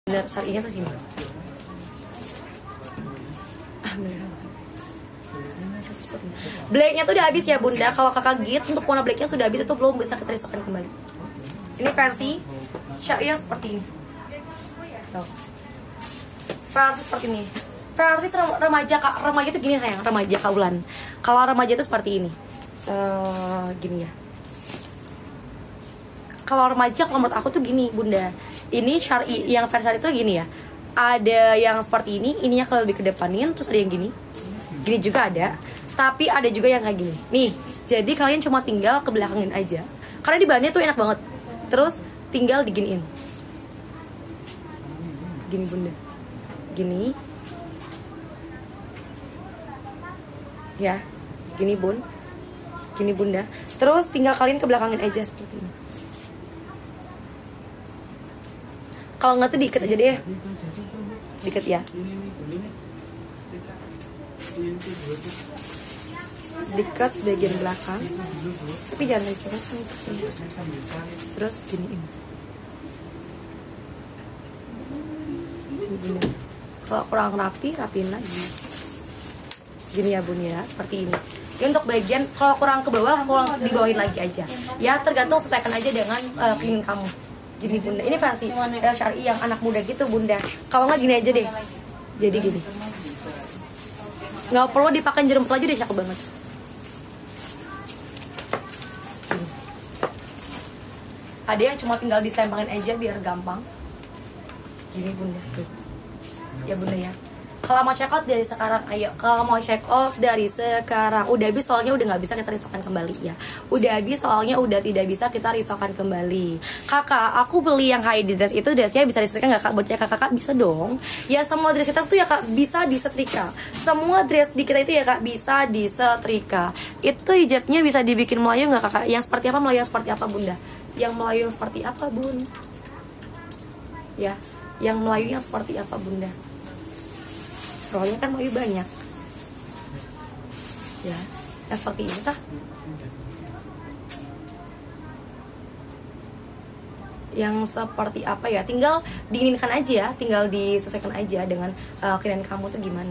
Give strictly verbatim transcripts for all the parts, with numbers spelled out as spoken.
Bener, syariahnya tuh gini. Ah, bener. Blacknya tuh udah habis ya bunda. Kalau kakak git untuk warna blacknya sudah habis, itu belum bisa kita risaukan kembali. Ini versi syariah seperti ini. Tuh. Versi seperti ini. Versi remaja kak, remaja itu gini sayang, remaja kaulan. Kalau remaja itu seperti ini. Uh, gini ya. Kalau remaja, kalau menurut aku tuh gini bunda. Ini syari yang versi itu gini ya. Ada yang seperti ini, ininya kalau lebih kedepanin, terus ada yang gini. Gini juga ada. Tapi ada juga yang kayak gini. Nih, jadi kalian cuma tinggal ke belakangin aja. Karena di bahannya tuh enak banget. Terus tinggal diginiin. Gini bunda. Gini. Ya, gini bun. Gini bunda. Terus tinggal kalian ke belakangin aja seperti ini. Kalau nggak tuh diikat aja deh. Diikat ya. Diikat bagian belakang. Tapi jangan lagi coba sini. Terus giniin. Kalau kurang rapi, rapiin lagi. Gini ya bun ya, seperti ini. Ini untuk bagian kalau kurang ke bawah, kurang dibawahin lagi aja. Ya tergantung, sesuaikan aja dengan uh, keinginan kamu. Gini bunda, ini versi El Syari yang anak muda gitu bunda. Kalau nggak gini aja deh. Jadi gini. Nggak perlu dipakai jeremput aja deh, cakep banget. Gini. Ada yang cuma tinggal disempangin aja biar gampang. Gini bunda. Tuh. Ya bunda ya. Kalau mau check out dari sekarang, ayo. Kalau mau check out dari sekarang, udah habis soalnya udah nggak bisa kita risaukan kembali ya. Udah habis soalnya udah tidak bisa kita risaukan kembali. Kakak, aku beli yang high dress itu dressnya bisa disetrika nggak kak? Buat ya kakak, bisa dong. Ya semua dress kita tuh ya kak bisa disetrika. Semua dress di kita itu ya kak bisa disetrika. Itu hijabnya bisa dibikin Melayu nggak kakak? Yang seperti apa Melayu? Yang seperti apa bunda? Yang Melayu yang seperti apa bun? Ya, yang Melayu yang seperti apa bunda? Soalnya kan Melayu banyak. Ya, yang seperti ini tah. Yang seperti apa ya? Tinggal diinginkan aja ya, tinggal disesuaikan aja dengan uh, keinginan kamu tuh gimana.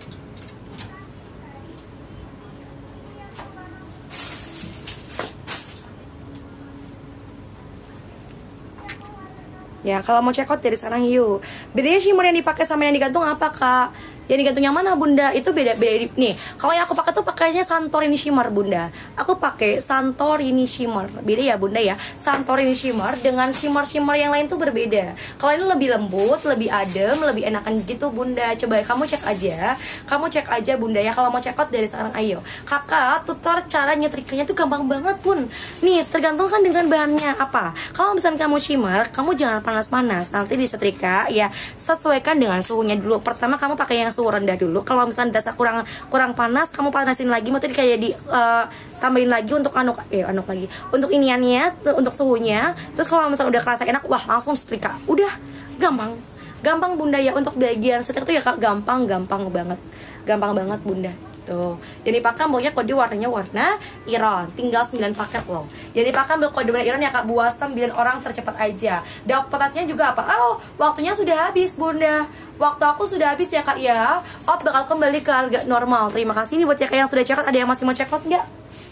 Ya, kalau mau check out dari sekarang yuk. Bedanya shimmer yang dipakai sama yang digantung apa kak? Yang digantung yang mana bunda? Itu beda beda nih. Kalau yang aku pakai tuh pakainya Santorini shimmer bunda. Aku pakai Santorini shimmer. Beda ya bunda ya. Santorini shimmer dengan shimmer shimmer yang lain tuh berbeda. Kalau ini lebih lembut, lebih adem, lebih enakan gitu bunda. Coba kamu cek aja. Kamu cek aja bunda ya. Kalau mau check out dari sekarang ayo. Kakak tutor cara nyetrikanya tuh gampang banget pun. Nih tergantung kan dengan bahannya apa. Kalau misalnya kamu shimmer, kamu jangan panas-panas. Nanti disetrika ya sesuaikan dengan suhunya dulu. Pertama kamu pakai yang suhu rendah dulu. Kalau misalnya dasar kurang kurang panas, kamu panasin lagi. Mungkin kayak di uh, tambahin lagi untuk anuk eh anuk lagi. Untuk iniannya, untuk suhunya. Terus kalau misalnya udah kerasa enak, wah langsung setrika. Udah gampang. Gampang bunda ya untuk bagian setrika tuh ya kak gampang gampang banget. Gampang banget bunda. Tuh. Jadi pakai pokoknya kode warnanya warna Iran. Tinggal sembilan paket loh. Jadi pakai ambil kode warna Iran ya kak, buat sembilan orang tercepat aja. Dapetasnya juga apa? Oh, waktunya sudah habis bunda. Waktu aku sudah habis ya kak ya. Oh, bakal kembali ke harga normal. Terima kasih nih buat ya kak yang sudah check out. Ada yang masih mau check out nggak?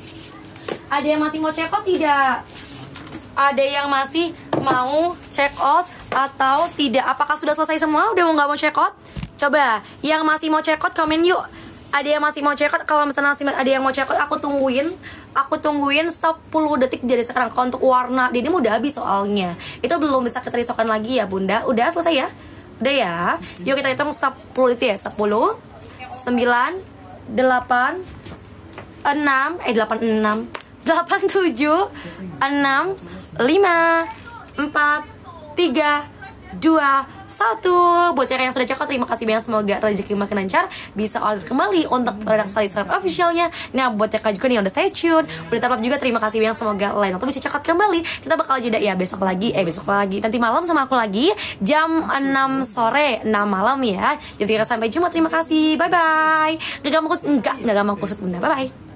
Ada yang masih mau check out tidak? Ada yang masih mau check out atau tidak? Apakah sudah selesai semua? Udah mau nggak mau check out? Coba yang masih mau check out komen yuk. Ada yang masih mau check out? Kalau misalnya ada yang mau check out, aku tungguin Aku tungguin sepuluh detik dari sekarang. Kalau untuk warna ini udah habis soalnya. Itu belum bisa kita risaukan lagi ya bunda. Udah selesai ya? Udah ya? Yuk kita hitung sepuluh detik ya. Sepuluh, sembilan, delapan, enam, eh delapan, enam, delapan, tujuh, enam, lima, empat, tiga, dua, satu. Buat yang sudah check out, terima kasih banyak. Semoga rezeki makin lancar, bisa order kembali untuk produk Salisrap officialnya. Nah buat yang juga nih yang udah stay tune, udah tetap juga terima kasih banyak. Semoga lain waktu bisa check out kembali. Kita bakal jeda ya besok lagi, eh besok lagi nanti malam sama aku lagi jam enam sore, enam malam ya. Jadi kita sampai jumpa, terima kasih, bye bye. Gak gampang kusut, enggak, gak gampang kusut bunda, bye bye.